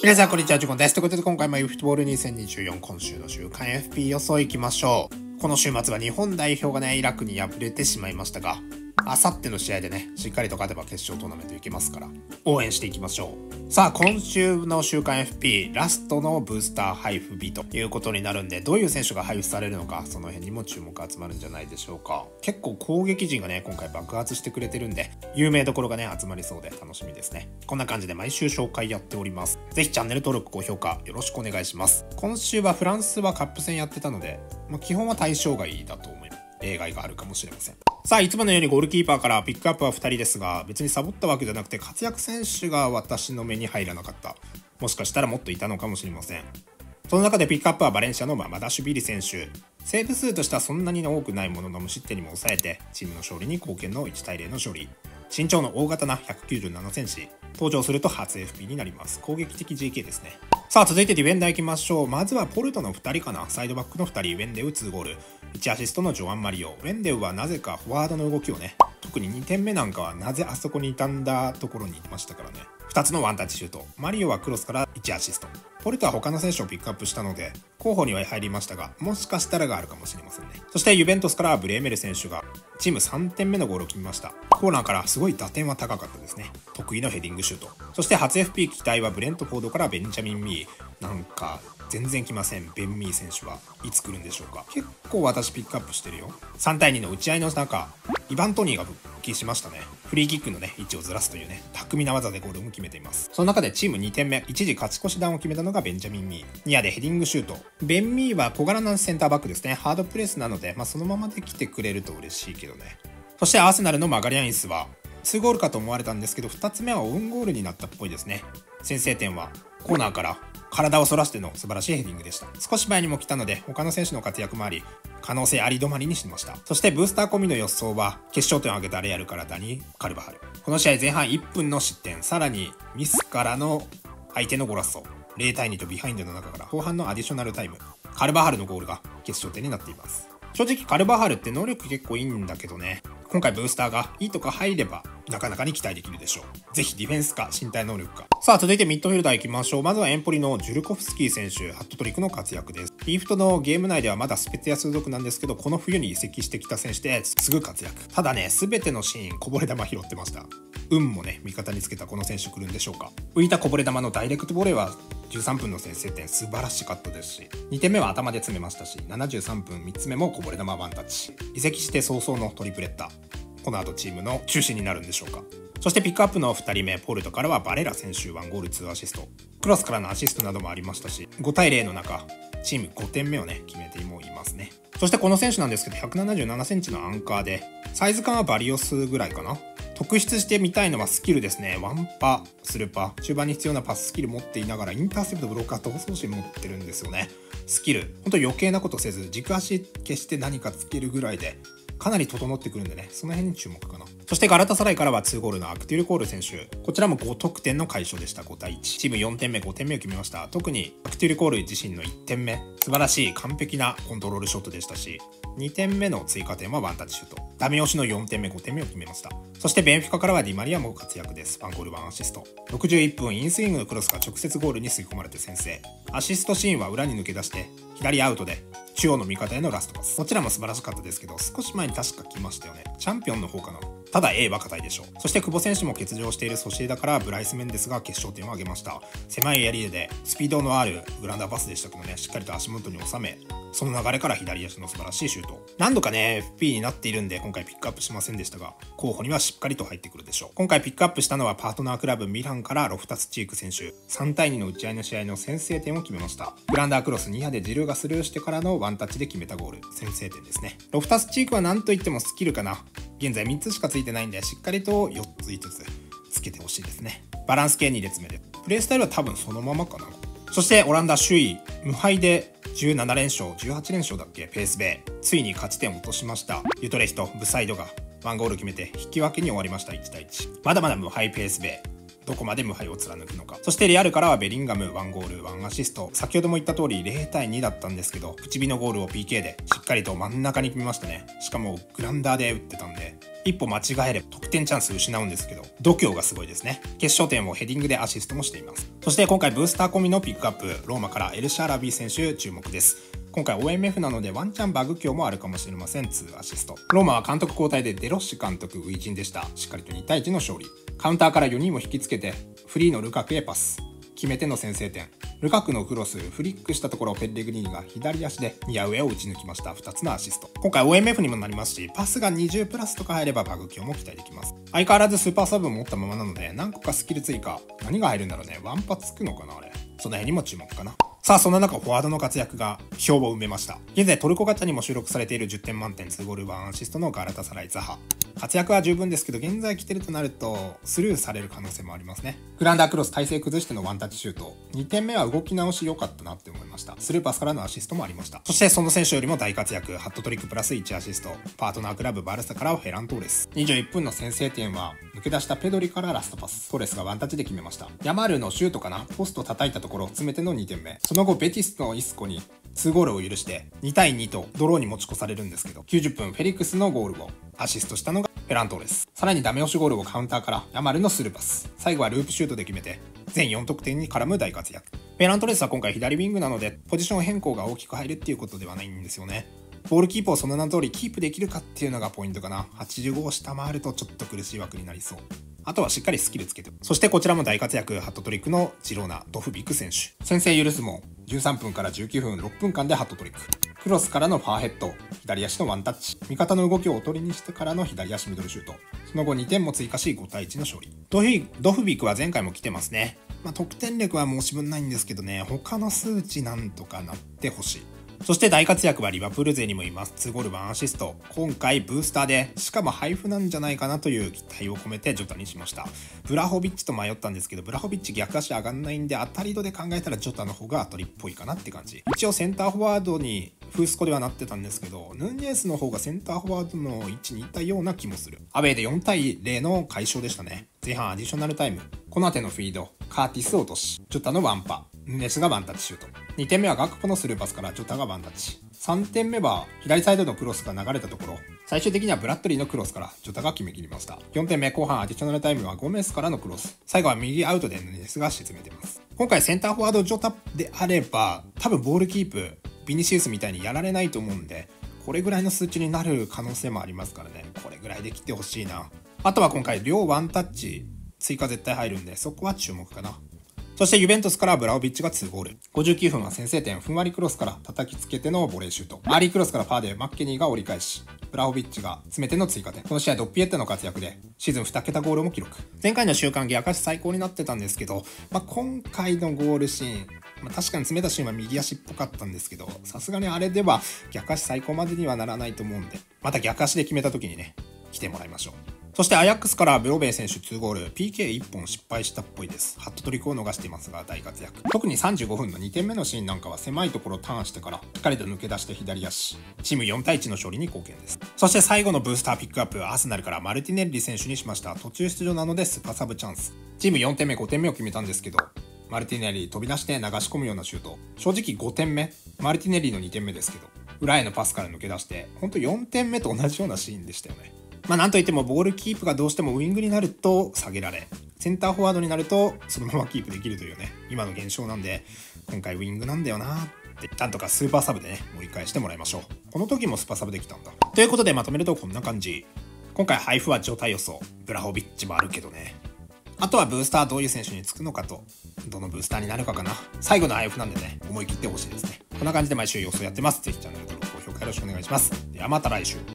皆さんこんにちは、ジュゴンです。ということで今回も e フットボール2024今週の週間 FP 予想いきましょう。この週末は日本代表がね、イラクに敗れてしまいましたが、あさっての試合でね、しっかりと勝てば決勝トーナメントいけますから、応援していきましょう。さあ、今週の週間 FP、ラストのブースター配布日ということになるんで、どういう選手が配布されるのか、その辺にも注目集まるんじゃないでしょうか。結構攻撃陣がね、今回爆発してくれてるんで、有名どころがね、集まりそうで楽しみですね。こんな感じで毎週紹介やっております。ぜひチャンネル登録、高評価よろしくお願いします。今週はフランスはカップ戦やってたので、基本は対象外だと思います。例外があるかもしれません。さあ、いつものようにゴールキーパーからピックアップは2人ですが、別にサボったわけじゃなくて活躍選手が私の目に入らなかった。もしかしたらもっといたのかもしれません。その中でピックアップはバレンシアのマダシュビリ選手。セーブ数としてはそんなに多くないものの無失点にも抑えて、チームの勝利に貢献の1対0の勝利。身長の大型な197センチ。登場すると初 FP になります。攻撃的 GK ですね。さあ、続いてディフェンダー行きましょう。まずはポルトの2人かな。サイドバックの2人、ウェンデウ2ゴール。1アシストのジョアン・マリオ。ウェンデウはなぜかフォワードの動きをね、特に2点目なんかはなぜあそこに傷んだところにいましたからね。2つのワンタッチシュート。マリオはクロスから1アシスト。ポルトは他の選手をピックアップしたので、候補には入りましたが、もしかしたらがあるかもしれませんね。そしてユベントスからブレーメル選手がチーム3点目のゴールを決めました。コーナーからすごい打点は高かったですね。得意のヘディングシュート。そして初 FP 期待はブレントフォードからベンジャミン・ミー。なんか全然来ません。ベン・ミー選手はいつ来るんでしょうか。結構私ピックアップしてるよ。3対2の打ち合いの中、イヴァントニーが復帰しましたね。フリーキックのね、位置をずらすというね、巧みな技でゴールも決めています。その中でチーム2点目、一時勝ち越し弾を決めたのがベンジャミン・ミー。ニアでヘディングシュート。ベン・ミーは小柄なセンターバックですね。ハードプレスなので、そのままで来てくれると嬉しいけどね。そしてアーセナルのマガリアンイスは、2ゴールかと思われたんですけど、2つ目はオウンゴールになったっぽいですね。先制点はコーナーから体を反らしての素晴らしいヘディングでした。少し前にも来たので他の選手の活躍もあり、可能性あり止まりにしました。そしてブースター込みの予想は決勝点を挙げたレアルからダニー・カルバハル。この試合前半1分の失点、さらにミスからの相手のゴラッソ、0対2とビハインドの中から後半のアディショナルタイム、カルバハルのゴールが決勝点になっています。正直カルバハルって能力結構いいんだけどね、今回ブースターがいいとか入ればなかなかに期待できるでしょう。ぜひディフェンスか身体能力か。さあ、続いてミッドフィルダー行きましょう。まずはエンポリのジュルコフスキー選手、ハットトリックの活躍です。イーフトのゲーム内ではまだスペツィア所属なんですけど、この冬に移籍してきた選手ですぐ活躍。ただね、全てのシーンこぼれ球拾ってました。運もね、味方につけたこの選手来るんでしょうか。浮いたこぼれ球のダイレクトボレーは13分の先制点素晴らしかったですし、2点目は頭で詰めましたし、73分3つ目もこぼれ球ワンタッチ。移籍して早々のトリプレッタ。この後チームの中心になるんでしょうか。そしてピックアップの2人目、ポルトからはバレラ選手1ゴール2アシスト。クロスからのアシストなどもありましたし、5対0の中、チーム5点目をね、決めてもいますね。そしてこの選手なんですけど、177センチのアンカーで、サイズ感はバリオスぐらいかな。特筆してみたいのはスキルですね。ワンパ、スルパ、中盤に必要なパススキル持っていながら、インターセプト、ブロッカー、逃走心持ってるんですよね。スキル、ほんと余計なことせず、軸足消して何かつけるぐらいで、かなり整ってくるんでね、その辺に注目かな。そしてガラタサライからは2ゴールのアクティルコール選手。こちらも5得点の快勝でした。5対1。チーム4点目、5点目を決めました。特にアクティルコール自身の1点目、素晴らしい完璧なコントロールショットでしたし、2点目の追加点はワンタッチシュート。ダメ押しの4点目、5点目を決めました。そしてベンフィカからはディマリアも活躍です。1ゴール1アシスト。61分、インスイングのクロスが直接ゴールに吸い込まれて先制。アシストシーンは裏に抜け出して、左アウトで中央の味方へのラストパス。こちらも素晴らしかったですけど、少し前に確か来ましたよね。チャンピオンの方かな。ただ A は硬いでしょう。そして久保選手も欠場しているソシエダからブライス・メンデスが決勝点を挙げました。狭いエリアでスピードのあるグランダーパスでしたけどね、しっかりと足元に収め、その流れから左足の素晴らしいシュート。何度かね FP になっているんで今回ピックアップしませんでしたが、候補にはしっかりと入ってくるでしょう。今回ピックアップしたのはパートナークラブミランからロフタスチーク選手。3対2の打ち合いの試合の先制点を決めました。グランダークロス2波でジルーがスルーしてからのワンタッチで決めたゴール。先制点ですね。ロフタスチークは何といってもスキルかな。現在3つしかついてないんで、しっかりと4つ5つつけてほしいですね。バランス系2列目で。プレイスタイルは多分そのままかな。そしてオランダ首位、無敗で17連勝、18連勝だっけ、ペースベイ。ついに勝ち点を落としました。ユトレヒト、ブサイドが1ゴール決めて引き分けに終わりました。1対1。まだまだ無敗ペースベイ。どこまで無敗を貫くのか。そしてレアルからはベリンガム1ゴール1アシスト。先ほども言った通り0対2だったんですけど、口火のゴールを PK でしっかりと真ん中に決めましたね。しかもグランダーで打ってたんで、 一歩間違えれば得点チャンス失うんですけど、度胸がすごいですね。決勝点をヘディングでアシストもしています。そして今回ブースター込みのピックアップ、ローマからエルシャラビー選手注目です。今回 OMF なのでワンチャンバグ強もあるかもしれません。2アシスト。ローマは監督交代でデロッシ監督初陣でした。しっかりと2対1の勝利。カウンターから4人を引きつけてフリーのルカクへパス。決めての先制点。ルカクのクロス、フリックしたところペレグリーニが左足でニア上を打ち抜きました。2つのアシスト。今回 OMF にもなりますし、パスが20プラスとか入ればバグ強も期待できます。相変わらずスーパーサブを持ったままなので、何個かスキル追加。何が入るんだろうね。ワンパつくのかなあれ。その辺にも注目かな。さあ、そんな中、フォワードの活躍が票を埋めました。現在トルコガチャにも収録されている10点満点2ゴール1アシストのガラタサライザハ。活躍は十分ですけど、現在来てるとなるとスルーされる可能性もありますね。グランダークロス体勢崩してのワンタッチシュート。2点目は動き直し良かったなって思いました。スルーパスからのアシストもありました。そしてその選手よりも大活躍、ハットトリックプラス1アシスト。パートナークラブバルサからはフェラントーレス。21分の先制点は抜け出したペドリからラストパス。トーレスがワンタッチで決めました。ヤマールのシュートかな、ポスト叩いたところ詰めての2点目。その後ベティスのイスコに2ゴールを許して2対2とドローに持ち越されるんですけど、90分フェリックスのゴールをアシストしたのがフェラントーレス。さらにダメ押しゴールをカウンターからヤマルのスルーパス。最後はループシュートで決めて全4得点に絡む大活躍。フェラントーレスは今回左ウィングなのでポジション変更が大きく入るっていうことではないんですよね。ボールキープをその名の通りキープできるかっていうのがポイントかな。85を下回るとちょっと苦しい枠になりそう。あとはしっかりスキルつけて。そしてこちらも大活躍、ハットトリックのジローナ・ドフビク選手。先制許すも13分から19分6分間でハットトリック。クロスからのファーヘッド、左足のワンタッチ。味方の動きをおとりにしてからの左足ミドルシュート。その後2点も追加し5対1の勝利。ドフビクは前回も来てますね。得点力は申し分ないんですけどね、他の数値なんとかなってほしい。そして大活躍はリバプール勢にもいます。2ゴール1アシスト。今回ブースターで、しかも配布なんじゃないかなという期待を込めてジョタにしました。ブラホビッチと迷ったんですけど、ブラホビッチ逆足上がんないんで、当たり度で考えたらジョタの方が当たりっぽいかなって感じ。一応センターフォワードにフースコではなってたんですけど、ヌンニエスの方がセンターフォワードの位置にいたような気もする。アウェーで4対0の快勝でしたね。前半アディショナルタイム。コナテのフィード、カーティス落とし、ジョタのワンパ、ヌンニエスがワンタッチシュート。2点目はガクポのスルーパスからジョタがワンタッチ。3点目は左サイドのクロスが流れたところ、最終的にはブラッドリーのクロスからジョタが決め切りました。4点目後半アディショナルタイムはゴメスからのクロス。最後は右アウトでヌニエスが沈めてます。今回センターフォワードジョタであれば、多分ボールキープ、ビニシウスみたいにやられないと思うんで、これぐらいの数値になる可能性もありますからね。これぐらいで切ってほしいな。あとは今回両ワンタッチ追加絶対入るんで、そこは注目かな。そしてユベントスからブラオビッチが2ゴール。59分は先制点、ふんわりクロスから叩きつけてのボレーシュート。アーリークロスからパーでマッケニーが折り返し、ブラホビッチが詰めての追加点。この試合ドッピエッタの活躍でシーズン2桁ゴールも記録。前回の週間逆足最高になってたんですけど、今回のゴールシーン、確かに詰めたシーンは右足っぽかったんですけど、さすがにあれでは逆足最高までにはならないと思うんで、また逆足で決めた時にね、来てもらいましょう。そしてアヤックスからブロベイ選手2ゴール、PK1 本失敗したっぽいです。ハットトリックを逃していますが大活躍。特に35分の2点目のシーンなんかは狭いところをターンしてからしっかりと抜け出して左足。チーム4対1の勝利に貢献です。そして最後のブースターピックアップ、アーセナルからマルティネッリ選手にしました。途中出場なのでスーパーサブチャンス。チーム4点目5点目を決めたんですけど、マルティネッリ飛び出して流し込むようなシュート。正直5点目、マルティネッリの2点目ですけど、裏へのパスから抜け出して、ほんと4点目と同じようなシーンでしたよね。なんといってもボールキープがどうしてもウィングになると下げられ、センターフォワードになるとそのままキープできるというね、今の現象なんで、今回ウィングなんだよなーってなんとかスーパーサブでね、盛り返してもらいましょう。この時もスーパーサブできたんだ。ということでまとめるとこんな感じ。今回配布は状態予想、ブラホビッチもあるけどね。あとはブースターどういう選手につくのかと、どのブースターになるかかな。最後の配布なんでね、思い切ってほしいですね。こんな感じで毎週予想やってます。ぜひチャンネル登録、高評価よろしくお願いします。ではまた来週。